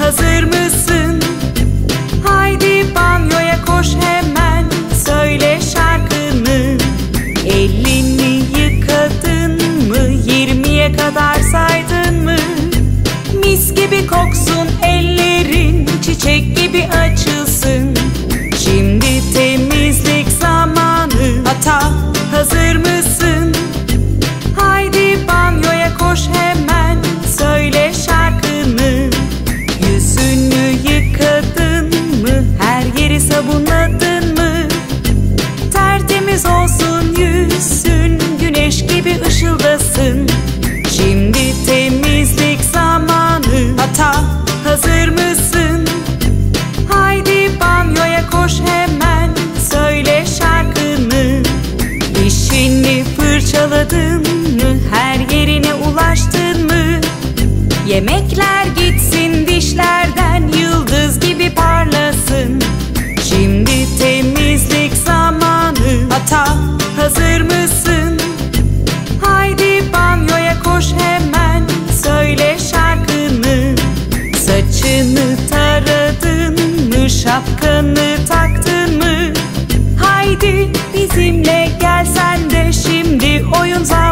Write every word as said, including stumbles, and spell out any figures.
hazır mısın? Haydi banyoya koş hemen, söyle şarkını. Elini yıkadın mı? Yirmiye kadar saydın mı? Mis gibi koksun ellerin, çiçek gibi açılsın. Şimdi temizlik zamanı. Hata, hazır mısın? Haydi banyoya koş hemen, söyle şarkını. Yüzünü yıkadın mı? Her yeri sabunladın mı? Tertemiz olsun yüzün, güneş gibi ışıldasın. Şimdi temizlik zamanı. Hata, hazır mısın? Haydi banyoya koş hemen, söyle şarkını. Dişini fırçaladın mı? Her yerine ulaştın mı? Yemekler gitsin dişlerden, yıldız gibi parlasın. Şimdi temizlik zamanı. Hata, hazır mısın? Haydi banyoya koş hemen, söyle şarkını. Saçını taradın mı? Şapkanı taktın mı? Haydi bizimle gel sen de, şimdi oyun zamanı.